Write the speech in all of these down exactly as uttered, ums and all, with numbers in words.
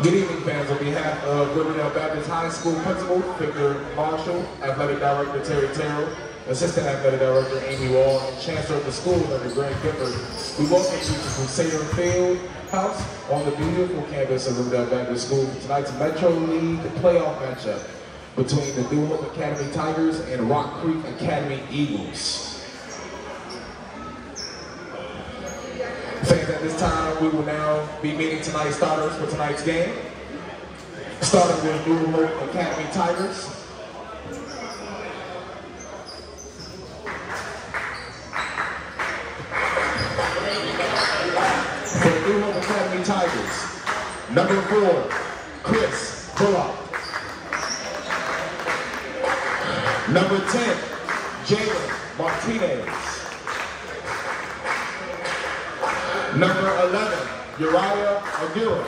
Good evening, fans. On behalf of Riverdale Baptist High School Principal Victor Marshall, Athletic Director Terry Terrell, Assistant Athletic Director Amy Wall, and Chancellor of the school, Doctor Greg Gifford, we welcome you to Crusader Field House on the beautiful campus of Riverdale Baptist School for tonight's Metro League playoff matchup between the New Hope Academy Tigers and Rock Creek Academy Eagles. Fans, at this time, we will now be meeting tonight's starters for tonight's game. Starting with New Hope Academy Tigers. For the New Hope Academy Tigers, number four, Chris Bullock. Number ten, Jalen Martinez. Number eleven, Uriah Aguirre.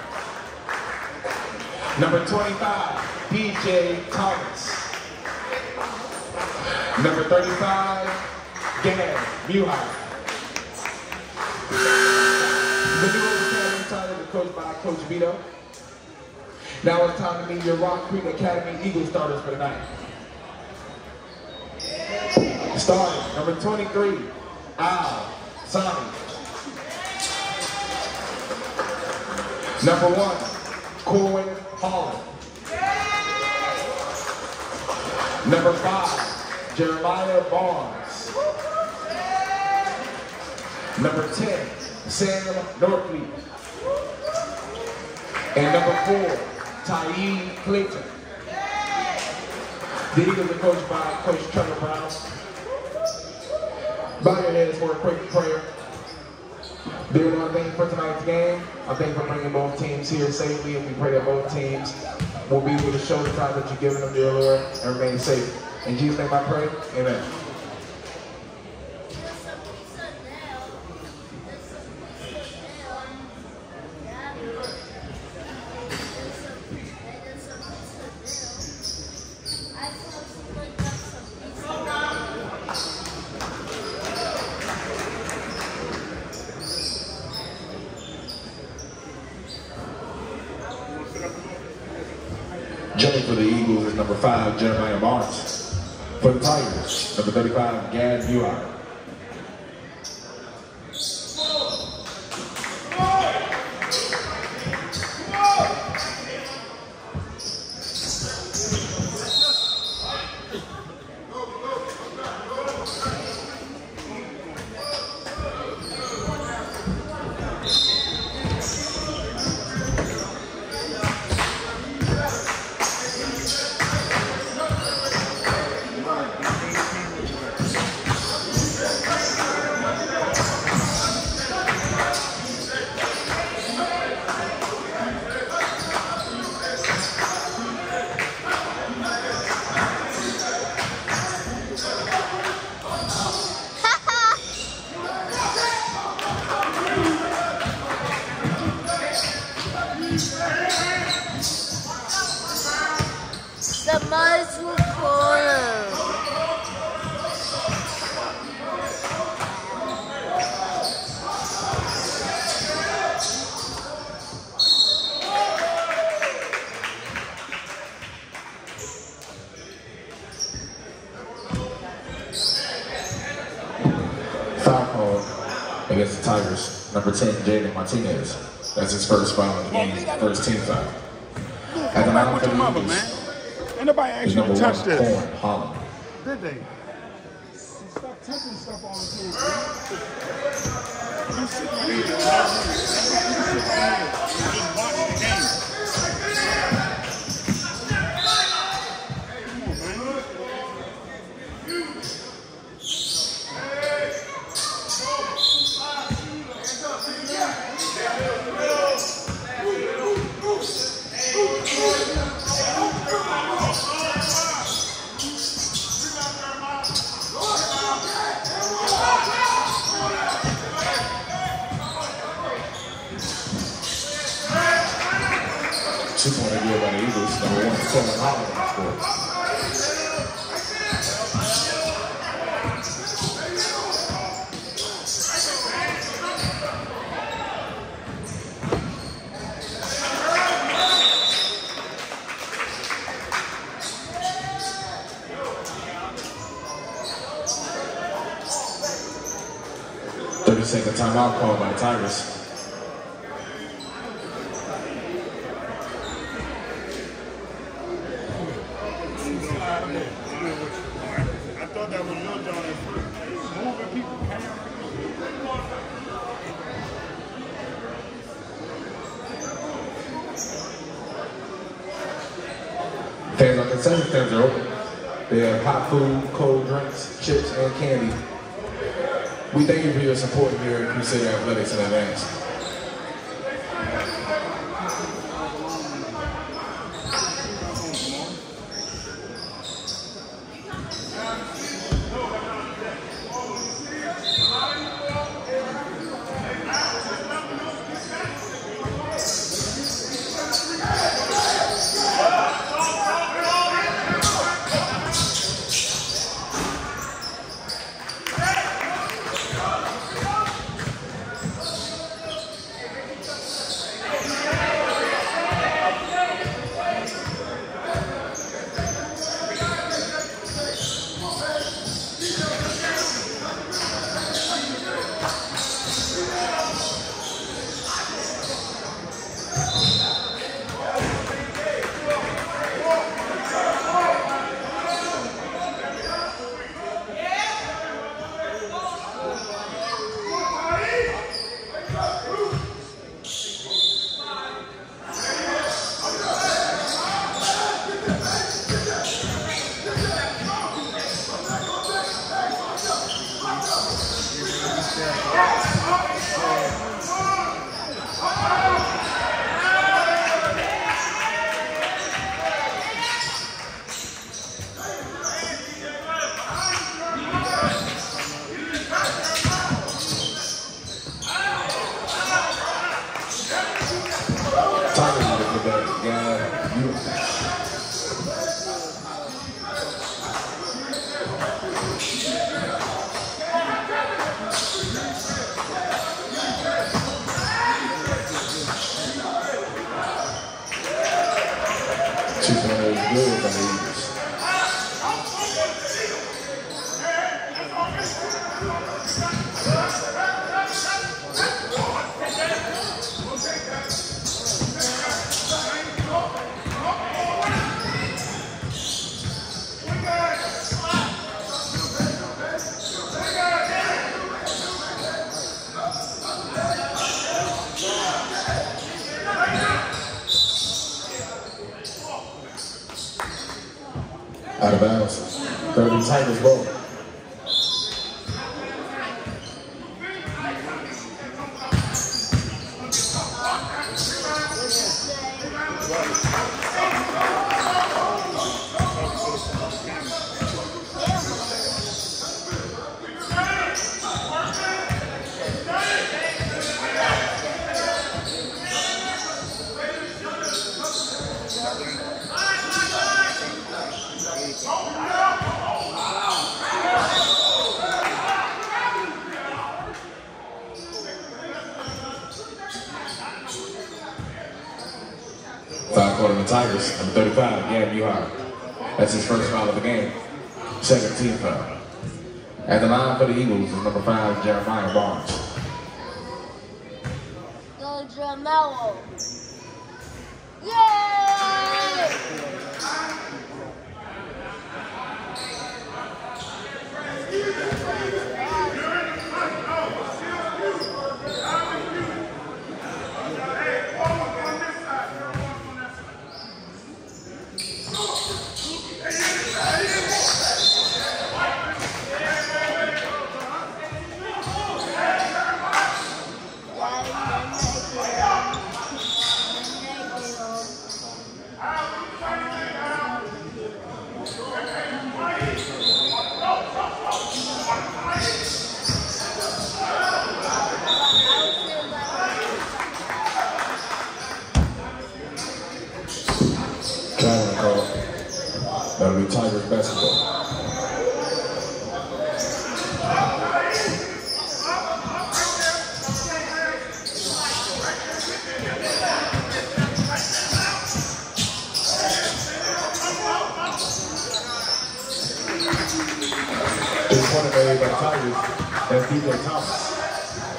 Number twenty-five, D J Thomas. Number thirty-five, Gad Muhai. The New Hope Academy Tigers are coached by Coach Vito. Now it's time to meet your Rock Creek Academy Eagles starters for tonight. Starting, number twenty-three, Al Sani. Number one, Corwin Holland. Number five, Jeremiah Barnes. Number ten, Sam Northleaf. And number four, Tyee Clayton. The Eagles are coached by Coach Trevor Brown. Bow your heads for a quick prayer. Dear Lord, thank you for tonight's game. I thank you for bringing both teams here safely, and we pray that both teams will be able to show the time that you've given them, dear Lord, and remain safe. In Jesus' name I pray, amen. Jumping for the Eagles is number five, Jeremiah Barnes. For the Tigers, number thirty-five, Gad Muhai. The most will corner. Foul call against the Tigers. Number ten, Jalen Martinez. That's his first foul in the game, first team foul. At the line for the Eagles, ain't nobody asked you to touch this. Corwin Holland. Did they? Stop touching stuff all the time. You sit right here. You sit right here. Just watch the game. Two-pointer deal by the Eagles. Number one, Corwin Holland scores. thirty second timeout called by the Tigers. I thought that was your job at first. Moving people, Fans on concession stands are open. They have hot food, cold drinks, chips, and candy. We thank you for your support here at Crusader Athletics in advance. Out of bounds. Gonna be Tigers ball. Foul called on the Tigers, number thirty-five, Gavin Uhart. That's his first foul of the game. Second team foul. At the line for the Eagles is number five, Jeremiah Barnes. Go Jamello. Yay! Traveling call. That'll be Tigers basketball. This one made by Tigers. That's D J Thomas.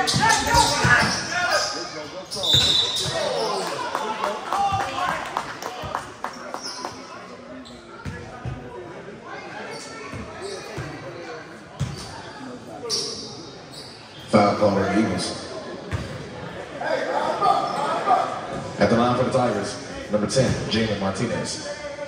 Foul call on the Eagles. At the line for the Tigers, number ten, Jalen Martinez.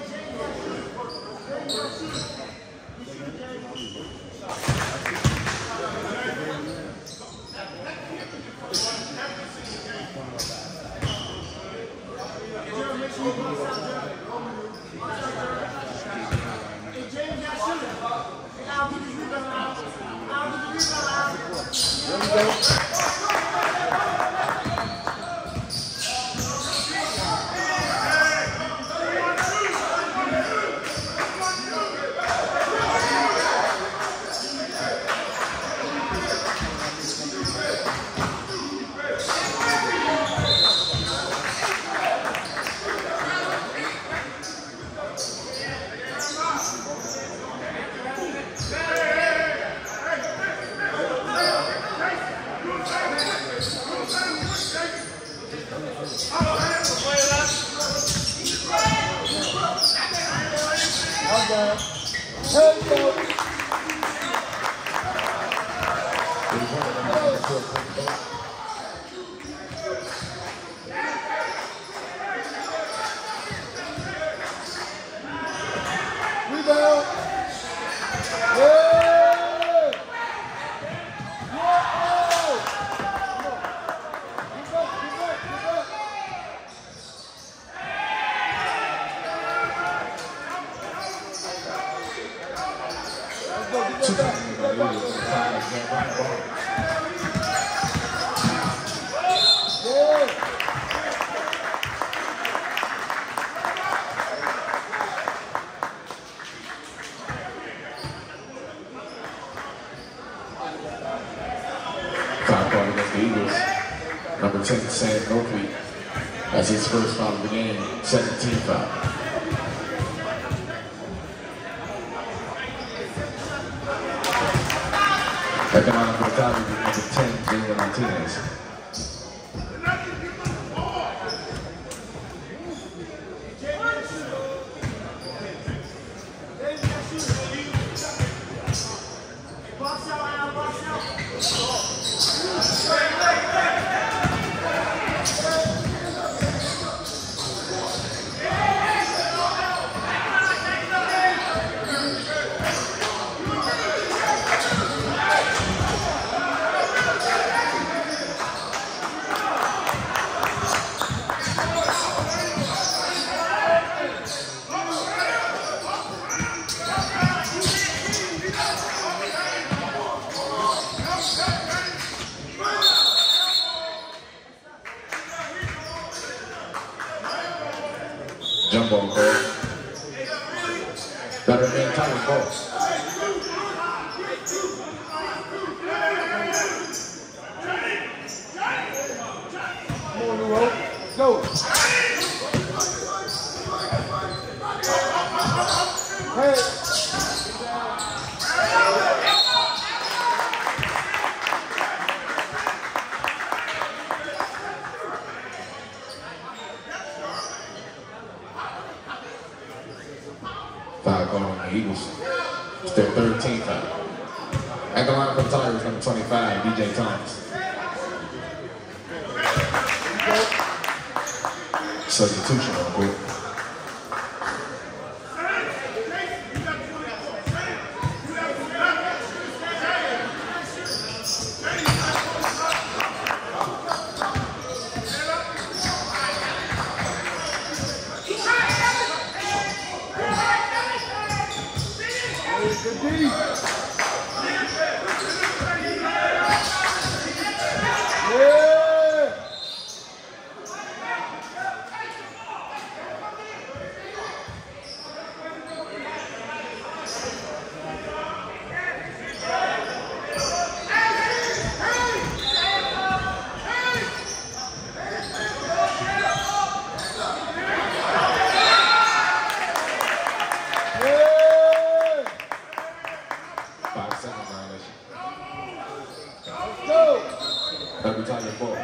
Number ten, Sam Oakley. That's his first foul of the game, seventeen foul. At the line for the Tigers, number ten, Jalen Martinez. Jump ball call. Better man, Tigers ball. Come on, Nero. Go. Hey. Foul call on the Eagles. It's their thirteenth foul. At the line for the Tigers, number twenty-five, D J Thomas. Substitution on the board. Every time you fall.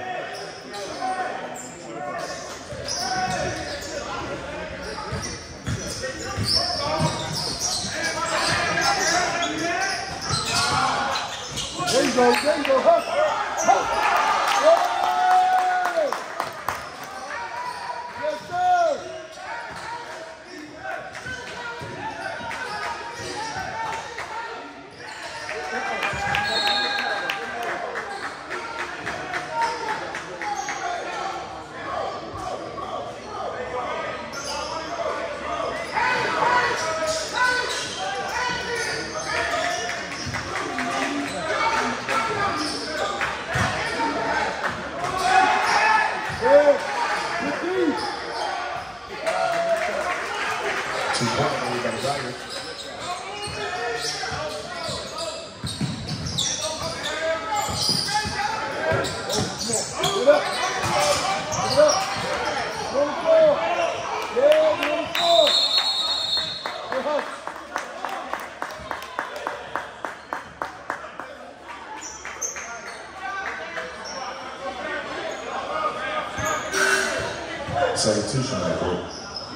There you go, there you go, huck, huck. Hey! Yes, sir. Substitution on the court.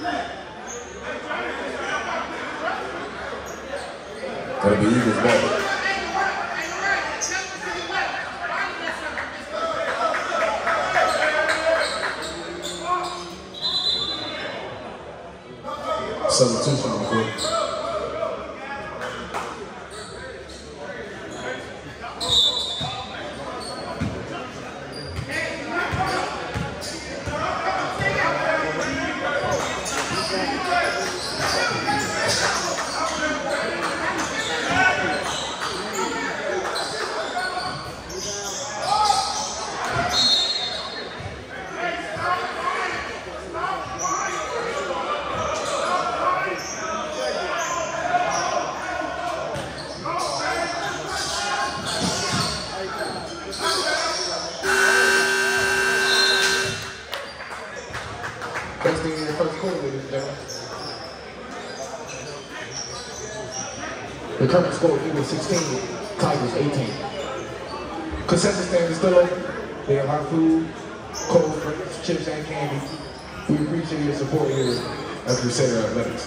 That'll be Eagles ball. Substitution on the court. Best thing in the first quarter, ladies and gentlemen. The current score, Eagles sixteen, Tigers eighteen. Concession stand is still open. They have hot food, cold drinks, chips, and candy. We appreciate your support here at Crusader Athletics.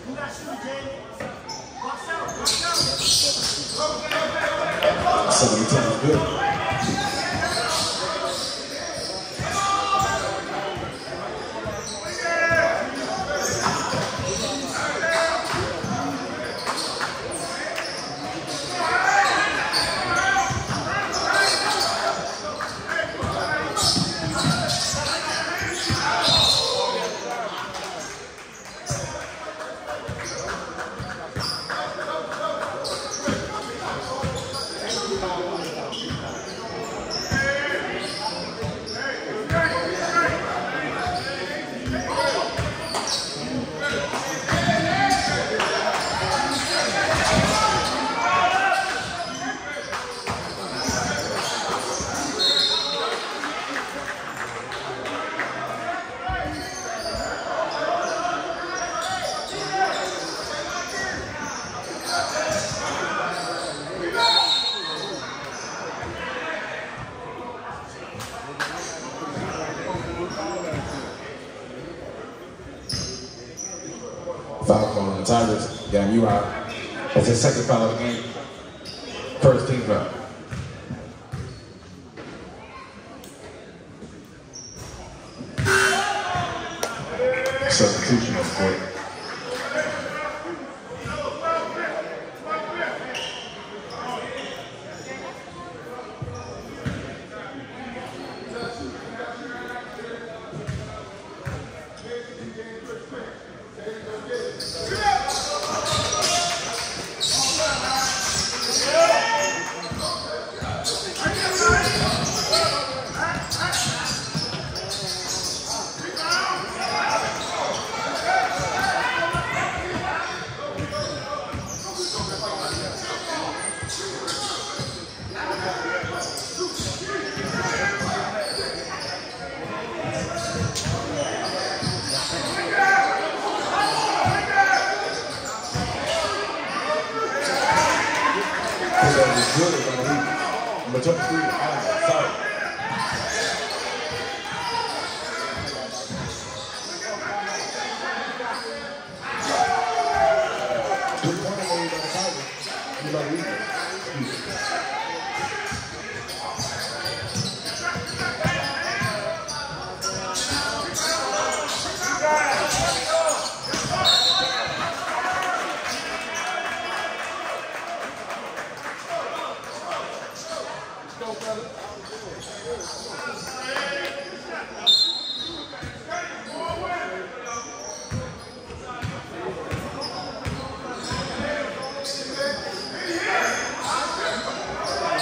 seventy-ten is good. Foul call on the Tigers. Got you out. That's his second foul of the game. First team foul. Substitution on the court. Good, I'm gonna jump through. Sorry.